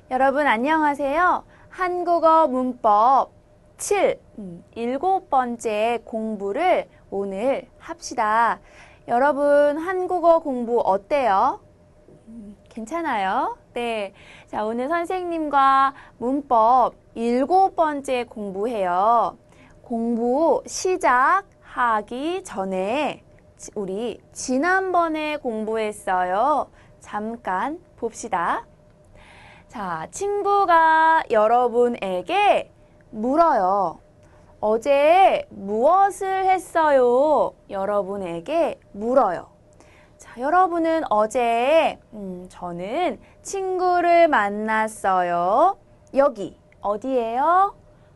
여러분 안녕하세요. 한국어 문법 7, 7번째 공부를 오늘 합시다. 여러분 한국어 공부 어때요? 괜찮아요? 네. 자, 오늘 선생님과 문법 7번째 공부해요. 공부 시작하기 전에 우리 지난번에 공부했어요. 잠깐 봅시다. 자, 친구가 여러분에게 물어요. 어제 무엇을 했어요? 여러분에게 물어요. 자, 여러분은 어제 저는 친구를 만났어요. 여기 어디예요?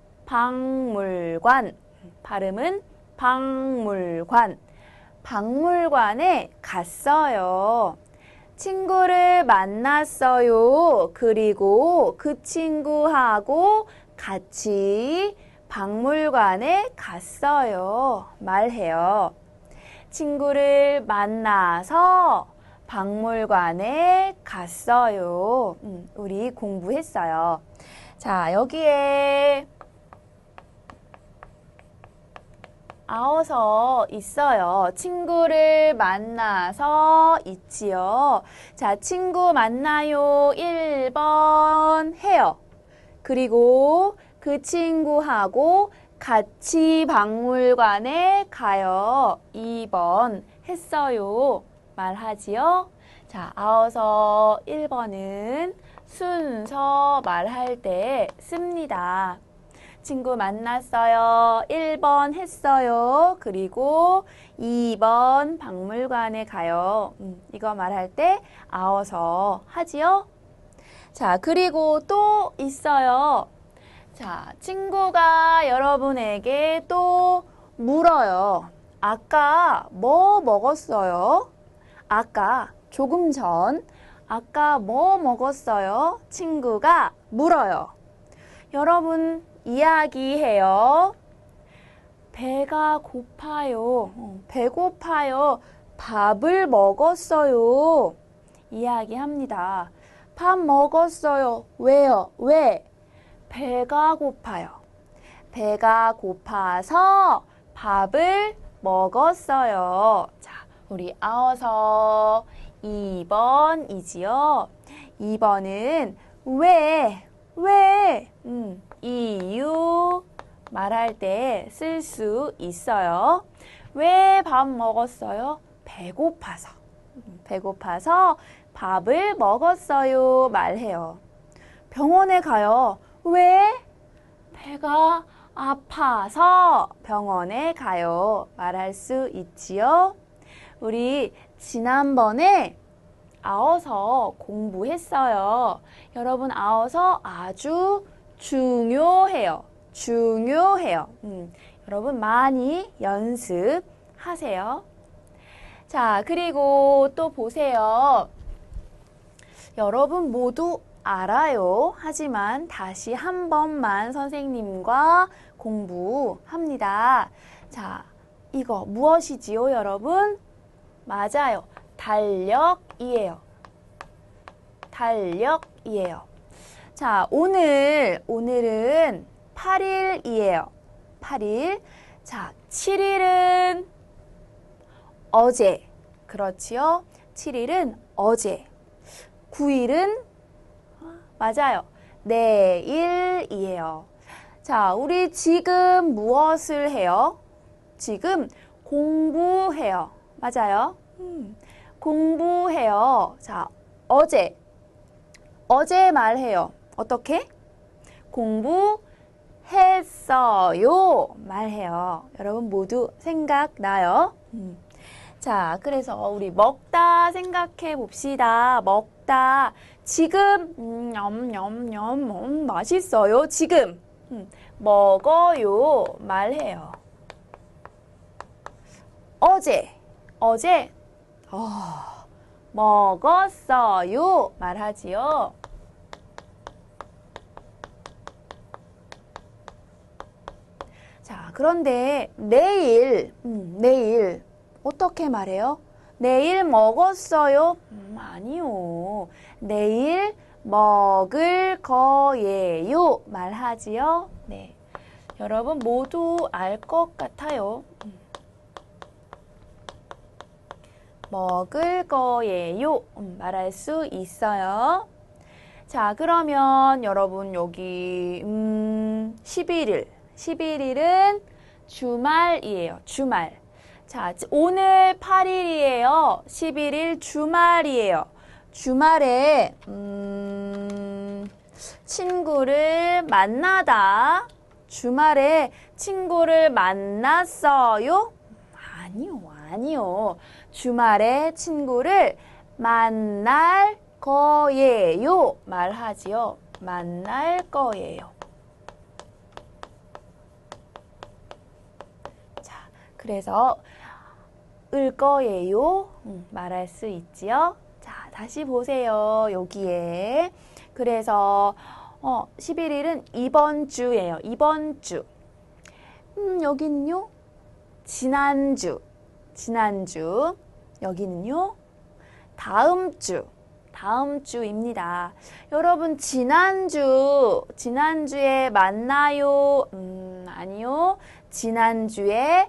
박물관. 발음은 박물관. 박물관에 갔어요. 친구를 만났어요. 그리고 그 친구하고 같이 박물관에 갔어요. 말해요. 친구를 만나서 박물관에 갔어요. 우리 공부했어요. 자, 여기에 아어서 있어요. 친구를 만나서 있지요. 자, 친구 만나요. 1번 해요. 그리고 그 친구하고 같이 박물관에 가요. 2번 했어요. 말하지요. 자, 아어서 1번은 순서 말할 때 씁니다. 친구 만났어요. 1번 했어요. 그리고 2번 박물관에 가요. 이거 말할 때 아어서 하지요. 자, 그리고 또 있어요. 자, 친구가 여러분에게 또 물어요. 아까 뭐 먹었어요? 아까 조금 전 아까 뭐 먹었어요? 친구가 물어요. 여러분 이야기해요. 배가 고파요. 배고파요. 밥을 먹었어요. 이야기합니다. 밥 먹었어요. 왜요? 왜? 배가 고파요. 배가 고파서 밥을 먹었어요. 자, 우리 아어서 2번이지요. 2번은 왜? 이유 말할 때 쓸 수 있어요. 왜 밥 먹었어요? 배고파서. 배고파서 밥을 먹었어요. 말해요. 병원에 가요. 왜? 배가 아파서 병원에 가요. 말할 수 있지요. 우리 지난번에 아어서 공부했어요. 여러분 아어서 아주 중요해요. 중요해요. 여러분 많이 연습하세요. 자, 그리고 또 보세요. 여러분 모두 알아요. 하지만 다시 한 번만 선생님과 공부합니다. 자, 이거 무엇이지요, 여러분? 맞아요. 달력이에요. 달력이에요. 자, 오늘은 8일이에요. 8일. 자, 7일은 어제. 그렇지요? 7일은 어제. 9일은 맞아요. 내일이에요. 자, 우리 지금 무엇을 해요? 지금 공부해요. 맞아요? 공부해요. 자, 어제 말해요. 어떻게? 공부했어요. 말해요. 여러분 모두 생각나요? 자, 그래서 우리 먹다 생각해 봅시다. 먹다. 지금 맛있어요. 지금 먹어요. 말해요. 어제 먹었어요. 말하지요. 자, 그런데 내일 어떻게 말해요? 내일 먹었어요? 아니요. 내일 먹을 거예요. 말하지요. 네. 여러분 모두 알 것 같아요. 먹을 거예요. 말할 수 있어요. 자, 그러면 여러분 여기 11일. 11일은 주말이에요. 주말. 자, 오늘 8일이에요. 11일 주말이에요. 주말에 친구를 만나다. 주말에 친구를 만났어요? 아니요. 주말에 친구를 만날 거예요. 말하지요. 만날 거예요. 자, 그래서 을 거예요. 말할 수 있지요. 자, 다시 보세요. 여기에. 그래서 11일은 이번 주예요. 이번 주. 여기는요. 지난주. 여기는요. 다음 주. 다음 주입니다. 여러분 지난주에 만나요? 아니요. 지난주에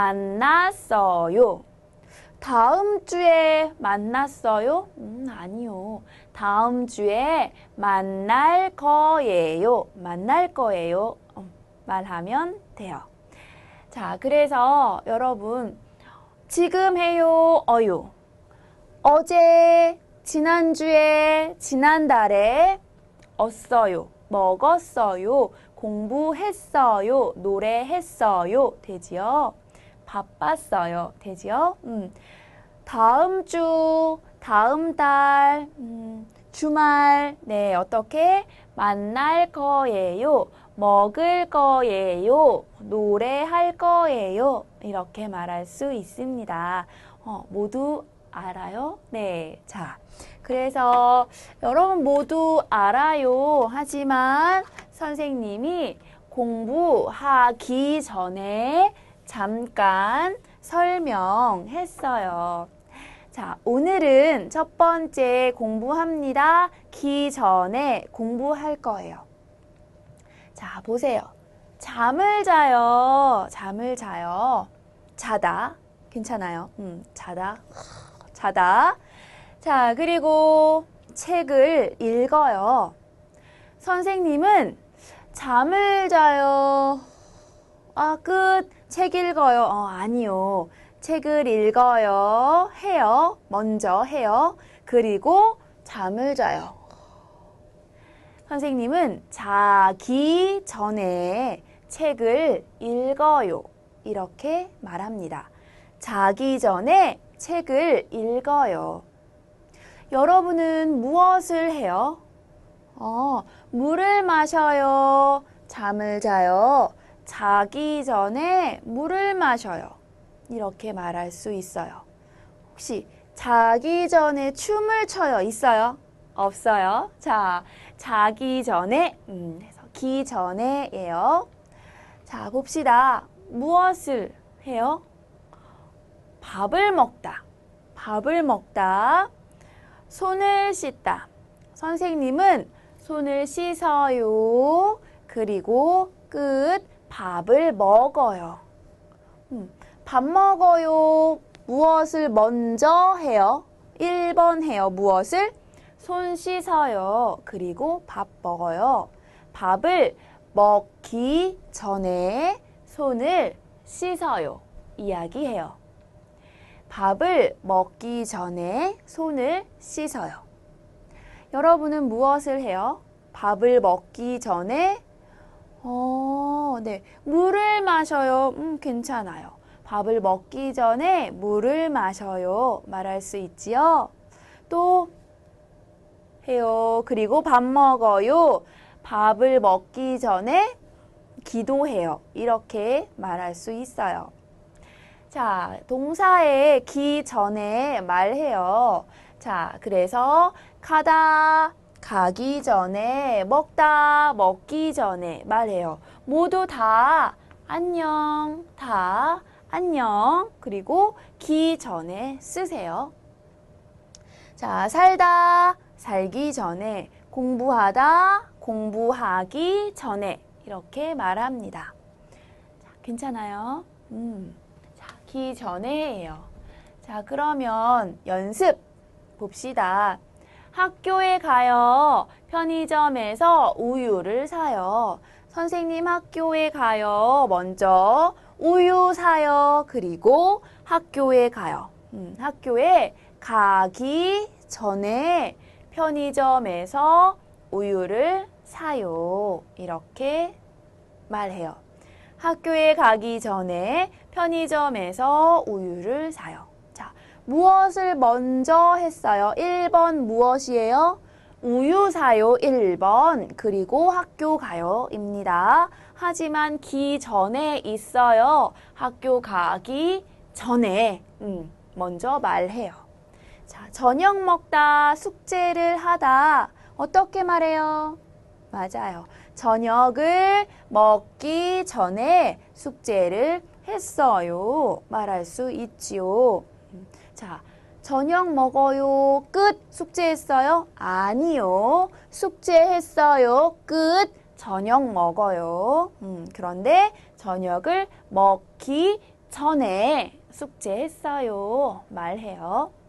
만났어요. 다음 주에 만났어요? 아니요. 다음 주에 만날 거예요. 만날 거예요. 말하면 돼요. 자, 그래서 여러분 지금 해요, 어요. 어제, 지난주에, 지난달에 얻어요, 먹었어요, 공부했어요, 노래했어요. 되지요? 바빴어요. 되지요? 다음 주, 다음 달, 주말, 네, 어떻게? 만날 거예요. 먹을 거예요. 노래할 거예요. 이렇게 말할 수 있습니다. 모두 알아요? 네. 자, 그래서 여러분 모두 알아요. 하지만 선생님이 공부하기 전에 잠깐 설명했어요. 자, 오늘은 첫 번째 공부합니다. 기 전에 공부할 거예요. 자, 보세요. 잠을 자요. 잠을 자요. 자다. 괜찮아요. 자다. 자, 그리고 책을 읽어요. 선생님은 잠을 자요. 끝. 책 읽어요. 아니요. 책을 읽어요. 해요. 먼저 해요. 그리고 잠을 자요. 선생님은 자기 전에 책을 읽어요. 이렇게 말합니다. 자기 전에 책을 읽어요. 여러분은 무엇을 해요? 물을 마셔요. 잠을 자요. 자기 전에 물을 마셔요. 이렇게 말할 수 있어요. 혹시 자기 전에 춤을 춰요? 있어요? 없어요? 자, 자기 전에, 해서 기 전에예요. 자, 봅시다. 무엇을 해요? 밥을 먹다. 밥을 먹다. 손을 씻다. 선생님은 손을 씻어요. 그리고 끝. 밥을 먹어요. 밥 먹어요. 무엇을 먼저 해요? 1번 해요. 무엇을? 손 씻어요. 그리고 밥 먹어요. 밥을 먹기 전에 손을 씻어요. 이야기해요. 밥을 먹기 전에 손을 씻어요. 여러분은 무엇을 해요? 밥을 먹기 전에 네, 물을 마셔요. 괜찮아요. 밥을 먹기 전에 물을 마셔요. 말할 수 있지요? 또 해요. 그리고 밥 먹어요. 밥을 먹기 전에 기도해요. 이렇게 말할 수 있어요. 자, 동사의 기 전에 말해요. 자, 그래서 가다, 가기 전에, 먹다, 먹기 전에 말해요. 모두 다 안녕, 다 안녕. 그리고 기 전에 쓰세요. 자, 살다, 살기 전에, 공부하다, 공부하기 전에 이렇게 말합니다. 자, 괜찮아요? 자, 기 전에예요. 자, 그러면 연습 봅시다. 학교에 가요. 편의점에서 우유를 사요. 선생님 학교에 가요. 먼저 우유 사요. 그리고 학교에 가요. 학교에 가기 전에 편의점에서 우유를 사요. 이렇게 말해요. 학교에 가기 전에 편의점에서 우유를 사요. 자, 무엇을 먼저 했어요? 1번 무엇이에요? 우유 사요 1번, 그리고 학교 가요 입니다. 하지만 기 전에 있어요. 학교 가기 전에 먼저 말해요. 자, 저녁 먹다, 숙제를 하다. 어떻게 말해요? 맞아요. 저녁을 먹기 전에 숙제를 했어요. 말할 수 있지요. 자, 저녁 먹어요. 끝. 숙제했어요? 아니요. 숙제했어요. 끝. 저녁 먹어요. 그런데 저녁을 먹기 전에 숙제했어요. 말해요.